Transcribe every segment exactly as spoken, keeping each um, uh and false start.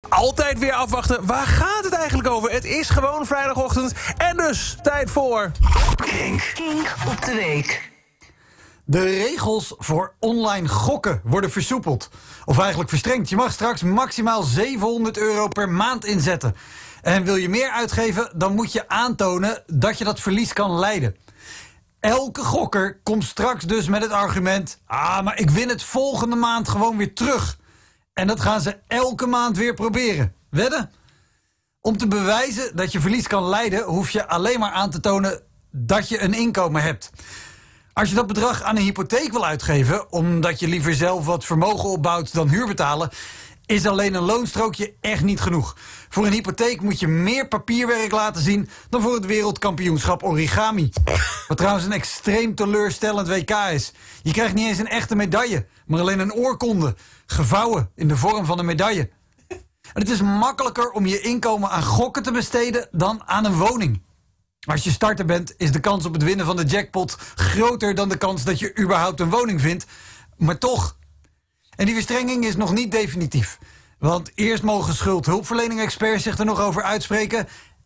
altijd weer afwachten. Waar gaat het eigenlijk over? Het is gewoon vrijdagochtend en dus tijd voor... Kink. Kink op de week. De regels voor online gokken worden versoepeld. Of eigenlijk verstrengd. Je mag straks maximaal zevenhonderd euro per maand inzetten. En wil je meer uitgeven, dan moet je aantonen dat je dat verlies kan leiden. Elke gokker komt straks dus met het argument... ah, maar ik win het volgende maand gewoon weer terug. En dat gaan ze elke maand weer proberen. Wedden? Om te bewijzen dat je verlies kan leiden... hoef je alleen maar aan te tonen dat je een inkomen hebt. Als je dat bedrag aan een hypotheek wil uitgeven... omdat je liever zelf wat vermogen opbouwt dan huur betalen... is alleen een loonstrookje echt niet genoeg. Voor een hypotheek moet je meer papierwerk laten zien... dan voor het wereldkampioenschap origami. Wat trouwens een extreem teleurstellend W K is. Je krijgt niet eens een echte medaille, maar alleen een oorkonde. Gevouwen in de vorm van een medaille. En het is makkelijker om je inkomen aan gokken te besteden dan aan een woning. Als je starter bent, is de kans op het winnen van de jackpot... groter dan de kans dat je überhaupt een woning vindt. Maar toch... En die verstrenging is nog niet definitief. Want eerst mogen schuldhulpverlening-experts zich er nog over uitspreken.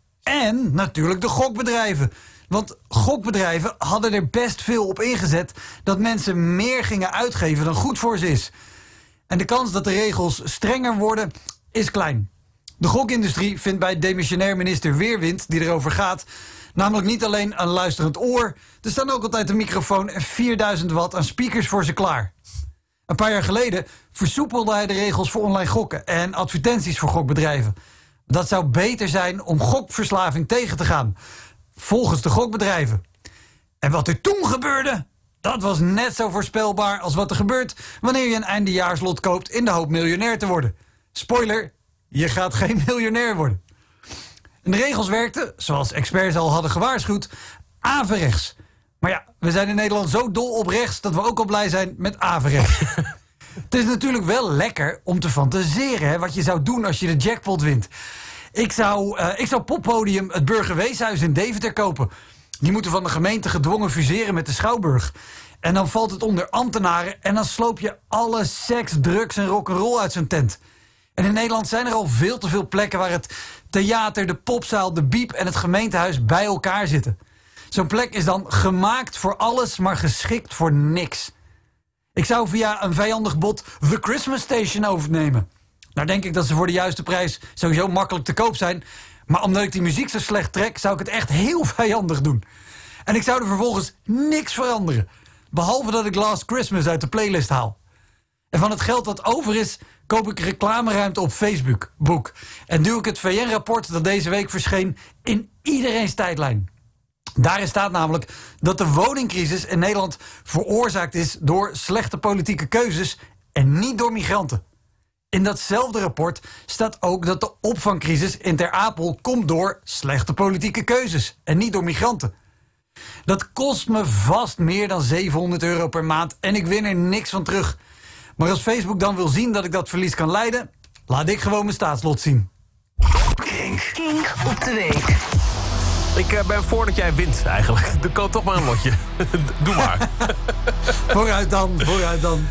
En natuurlijk de gokbedrijven. Want gokbedrijven hadden er best veel op ingezet... dat mensen meer gingen uitgeven dan goed voor ze is. En de kans dat de regels strenger worden is klein. De gokindustrie vindt bij demissionair minister Weerwind, die erover gaat... namelijk niet alleen een luisterend oor... er staan ook altijd een microfoon en vierduizend watt aan speakers voor ze klaar. Een paar jaar geleden versoepelde hij de regels voor online gokken... en advertenties voor gokbedrijven. Dat zou beter zijn om gokverslaving tegen te gaan. Volgens de gokbedrijven. En wat er toen gebeurde, dat was net zo voorspelbaar... als wat er gebeurt wanneer je een eindejaarslot koopt... in de hoop miljonair te worden. Spoiler, je gaat geen miljonair worden. En de regels werkten, zoals experts al hadden gewaarschuwd... averechts. Maar ja, we zijn in Nederland zo dol op rechts... dat we ook al blij zijn met averechts. Het is natuurlijk wel lekker om te fantaseren... Hè, wat je zou doen als je de jackpot wint. Ik zou, uh, ik zou Poppodium het Burgerweeshuis in Deventer kopen. Die moeten van de gemeente gedwongen fuseren met de Schouwburg. En dan valt het onder ambtenaren... en dan sloop je alle seks, drugs en rock'n'roll uit zijn tent. En in Nederland zijn er al veel te veel plekken... waar het theater, de popzaal, de biep en het gemeentehuis bij elkaar zitten. Zo'n plek is dan gemaakt voor alles, maar geschikt voor niks. Ik zou via een vijandig bod The Christmas Station overnemen. Nou denk ik dat ze voor de juiste prijs sowieso makkelijk te koop zijn. Maar omdat ik die muziek zo slecht trek, zou ik het echt heel vijandig doen. En ik zou er vervolgens niks veranderen. Behalve dat ik Last Christmas uit de playlist haal. En van het geld dat over is, koop ik reclameruimte op Facebook. Boek. En duw ik het V N-rapport dat deze week verscheen in iedereen's tijdlijn. Daarin staat namelijk dat de woningcrisis in Nederland veroorzaakt is door slechte politieke keuzes en niet door migranten. In datzelfde rapport staat ook dat de opvangcrisis in Ter Apel komt door slechte politieke keuzes en niet door migranten. Dat kost me vast meer dan zevenhonderd euro per maand en ik win er niks van terug. Maar als Facebook dan wil zien dat ik dat verlies kan leiden, laat ik gewoon mijn staatslot zien. Kink. Kink op de week. Ik uh, ben voor dat jij wint eigenlijk. Doe koop toch maar een lotje. Doe maar. Vooruit dan, vooruit dan.